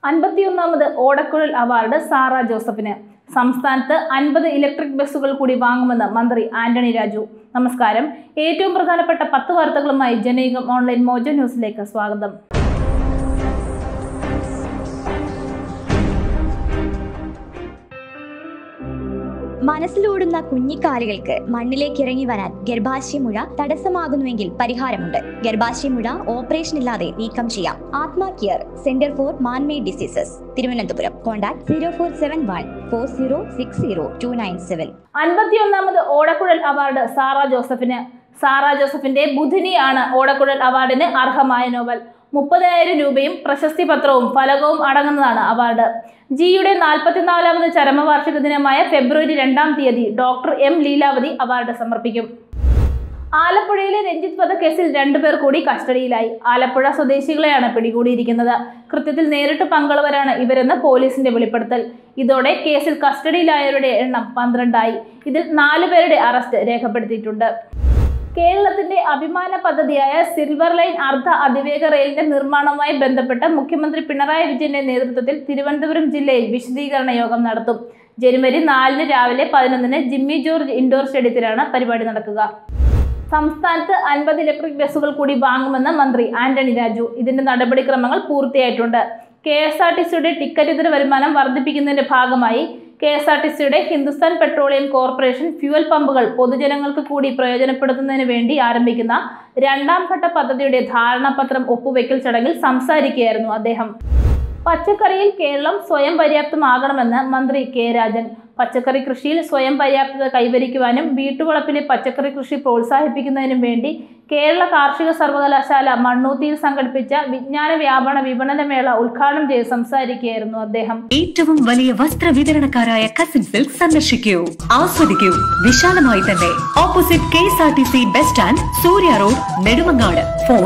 51ാമത് Odakkuzhal award Sara ജോസഫിന്. സംസ്ഥാനത്ത് 50 electric ബസ്സുകൾ കൂടി വാങ്ങുമെന്ന് മന്ത്രി ആന്റണി രാജു. നമസ്കാരം. ഏറ്റവും പ്രധാനപ്പെട്ട 10 വാർത്തകളുമായി ജനയുഗം ഓൺലൈൻ മോജോ ന്യൂസിലേക്ക് സ്വാഗതം. മനസ്സിലോടുന്ന കുഞ്ഞിക്കാലുകൾക്ക് മണ്ണിലേക്ക് ഇറങ്ങി വരാൻ ഗർഭാശയമുഴ തടസ്സമാകുന്നുവെങ്കിൽ പരിഹാരമുണ്ട്. ഗർഭാശയമുഴ ഓപ്പറേഷൻ ഇല്ലാതെ നീക്കം ചെയ്യാം. Atma Care Centre for Manmade Diseases, Thiruvananthapuram. Contact 047140600297. 51ാമത് ഓടക്കുഴൽ അവാർഡ് സാറ ജോസഫിന്. സാറ ജോസഫിന്റെ ബുധിനി ആണ് ഓടക്കുഴൽ അവാർഡിന് അർഹമായ നോവൽ. 30,000 രൂപയും പ്രശസ്തി പത്രവും ഫലകവും അടങ്ങുന്നതാണ് അവാർഡ്. ജിയുടെ 44ാമത് ചരമവാർഷിക ദിനമായ ഫെബ്രുവരി 2-ാം തീയതി ഡോക്ടർ എം ലീലാവതി അവാർഡ് സമർപ്പിക്കും. ആലപ്പുഴയിലെ രഞ്ജിത്ത് വധക്കേസിൽ 2 പേർ കൂടി കസ്റ്റഡിയിലായി. ആലപ്പുഴ സ്വദേശികളെയാണ് പിടികൂടിയിരിക്കുന്നത്. കൃത്യത്തിൽ നേരിട്ട് പങ്കുള്ളവരാണ് ഇവരെന്ന് പോലീസിന്റെ വെളിപ്പെടുത്തൽ. ഇതോടെ കേസിൽ കസ്റ്റഡിയിലായവരുടെ എണ്ണം 12 ആയി. ഇതിൽ 4 പേരുടെ അറസ്റ്റ് രേഖപ്പെടുത്തിയിട്ടുണ്ട്. കേരളത്തിന്റെ അഭിമാന പദ്ധതിയായ സിൽവർ ലൈൻ അർദ്ധ അതിവേഗ റെയിലിന്റെ നിർമ്മാണവുമായി ബന്ധപ്പെട്ട് മുഖ്യമന്ത്രി പിണറായി വിജയന്റെ നേതൃത്വത്തിൽ തിരുവനന്തപുരം ജില്ലയിൽ വിശദീകരണ യോഗം നടത്തും. ജനുവരി 4 രാവിലെ 11 ജിമ്മി ജോർജ് ഇൻഡോർ സ്റ്റേഡിയത്തിലാണ് പരിപാടി നടക്കുക. സംസ്ഥാനത്ത് 50 ഇലക്ട്രിക് ബസ്സുകൾ കൂടി വാങ്ങുമെന്ന് മന്ത്രി ആന്റണി രാജു. ഇതിന്റെ നടപടിക്രമങ്ങൾ പൂർത്തിയായിട്ടുണ്ട്. KSRTCയുടെ ടിക്കറ്റ് ഇതര വരുമാനം വർദ്ധിപ്പിക്കുന്നതിന്റെ ഭാഗമായി KSRTCയുടെ ഹിന്ദുസ്ഥാൻ പെട്രോളിയം കോർപ്പറേഷൻ ഫ്യൂവൽ പമ്പുകൾ പൊതുജനങ്ങൾക്ക് കൂടി പ്രയോജനപ്പെടുത്തുന്നതിന് വേണ്ടി ആരംഭിക്കുന്ന 2ാം ഘട്ട പദ്ധതിയുടെ ധാരണാപത്രം ഒപ്പുവെക്കൽ ചടങ്ങിൽ സംസാരിക്കുകയായിരുന്നു അദ്ദേഹം. പച്ചക്കറിയിൽ കേരളം സ്വയം പര്യാപ്തമാകണമെന്ന് മന്ത്രി കെ രാജൻ. പച്ചക്കറി കൃഷിയിൽ സ്വയം പര്യാപ്തത കൈവരിക്കുവാനും വീട്ടുവളപ്പിലെ പച്ചക്കറി കൃഷി പ്രോത്സാഹിപ്പിക്കുന്നതിനും വേണ്ടി കേരള കാർഷിക സർവകലാശാല മണ്ണൂത്തിയിൽ സംഘടിപ്പിച്ച വിജ്ഞാന വ്യാപന വിപണന മേള ഉദ്ഘാടനം ചെയ്ത് സംസാരിക്കുകയായിരുന്നു അദ്ദേഹം. ഏറ്റവും വലിയ വസ്ത്ര വിതരണക്കാരായ കസിൻ സിൽക്ക് സന്ദർശിക്കൂ, ആസ്വദിക്കൂ. വിശാലമായി തന്നെ. Opposite KSRTC bus stand, Surya Road, Nedumangad. Phone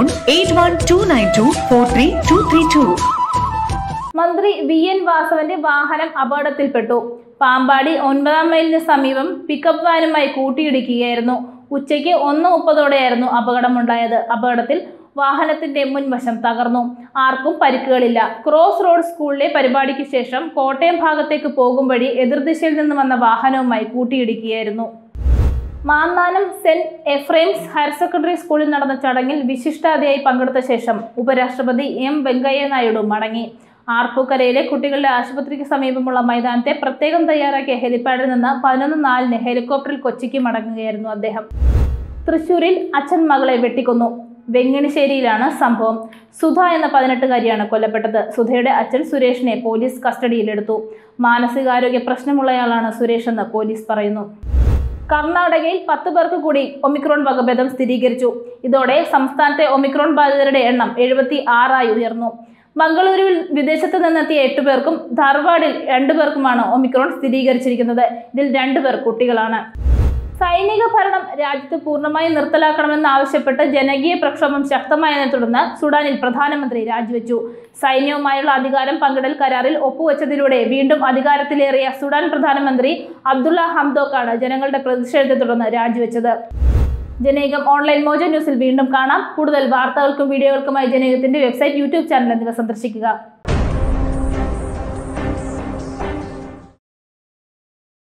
8129243232. മന്ത്രി VN വാസവന്റെ വാഹനം അപകടത്തിൽപ്പെട്ടു. പാമ്പാടി 9ാം മൈലിന് സമീപം പിക്കപ്പ് വാനുമായി കൂട്ടിയിടിക്കുകയായിരുന്നു. ഉച്ചയ്ക്ക് 1:30ഓടെയായിരുന്നു അപകടമുണ്ടായത്. അപകടത്തിൽ വാഹനത്തിന്റെ മുൻവശം തകർന്നു. ആർക്കും പരിക്കുകളില്ല. ക്രോസ് റോഡ് സ്കൂളിലെ പരിപാടിക്ക് ശേഷം കോട്ടയം ഭാഗത്തേക്ക് പോകും വഴി എതിർദിശയിൽ നിന്ന് വന്ന വാഹനവുമായി കൂട്ടിയിടിക്കുകയായിരുന്നു. മാന്നാനം സെന്റ് എഫ്രൈംസ് ഹയർ സെക്കൻഡറി സ്കൂളിൽ നടന്ന ചടങ്ങിൽ വിശിഷ്ടാതിഥിയായി പങ്കെടുത്ത ശേഷം ഉപരാഷ്ട്രപതി M വെങ്കയ്യ നായിഡു മടങ്ങി. ആർപ്പൂക്കരയിലെ കുട്ടികളുടെ ആശുപത്രിക്ക് സമീപമുള്ള മൈതാനത്തെ പ്രത്യേകം തയ്യാറാക്കിയ ഹെലിപ്പാഡിൽ നിന്ന് 11:04 ഹെലികോപ്റ്ററിൽ കൊച്ചിക്ക് മടങ്ങുകയായിരുന്നു അദ്ദേഹം. തൃശൂരിൽ അച്ഛൻ മകളെ വെട്ടിക്കൊന്നു. വെങ്ങിണിശ്ശേരിയിലാണ് സംഭവം. സുധ എന്ന 18-കാരിയാണ് കൊല്ലപ്പെട്ടത്. സുധയുടെ അച്ഛൻ സുരേഷിനെ പോലീസ് കസ്റ്റഡിയിലെടുത്തു. മാനസികാരോഗ്യ പ്രശ്നമുള്ളയാളാണ് സുരേഷ് എന്ന് പോലീസ് പറയുന്നു. കർണാടകയിൽ 10 പേർക്ക് കൂടി ഒമിക്രോൺ വകഭേദം സ്ഥിരീകരിച്ചു. ഇതോടെ സംസ്ഥാനത്തെ ഒമിക്രോൺ ബാധിതരുടെ എണ്ണം 76 ഉയർന്നു. മംഗളൂരുവിൽ വിദേശത്ത് നിന്നെത്തിയ 8 പേർക്കും ധാർവാഡിൽ 2 പേർക്കുമാണ് ഒമിക്രോൺ സ്ഥിരീകരിച്ചിരിക്കുന്നത്. ഇതിൽ 2 പേർ കുട്ടികളാണ്. സൈനിക ഭരണം രാജ്യത്ത് പൂർണ്ണമായും നിർത്തലാക്കണമെന്നാവശ്യപ്പെട്ട് ജനകീയ പ്രക്ഷോഭം ശക്തമായതിനെ തുടർന്ന് സുഡാനിൽ പ്രധാനമന്ത്രി രാജിവെച്ചു. സൈന്യവുമായുള്ള അധികാരം പങ്കിടൽ കരാറിൽ ഒപ്പുവെച്ചതിലൂടെ വീണ്ടും അധികാരത്തിലേറിയ സുഡാൻ പ്രധാനമന്ത്രി അബ്ദുള്ള ഹംദോക്കാണ് ജനങ്ങളുടെ പ്രതിഷേധത്തെ തുടർന്ന് രാജിവെച്ചത്. ജനയുഗം ഓൺലൈൻ മോജോ ന്യൂസിൽ വീണ്ടും കാണാം. കൂടുതൽ വാർത്തകൾക്കും വീഡിയോകൾക്കുമായി ജനയുഗത്തിന്റെ വെബ്സൈറ്റ്, YouTube ചാനൽ എന്നിവ സന്ദർശിക്കുക.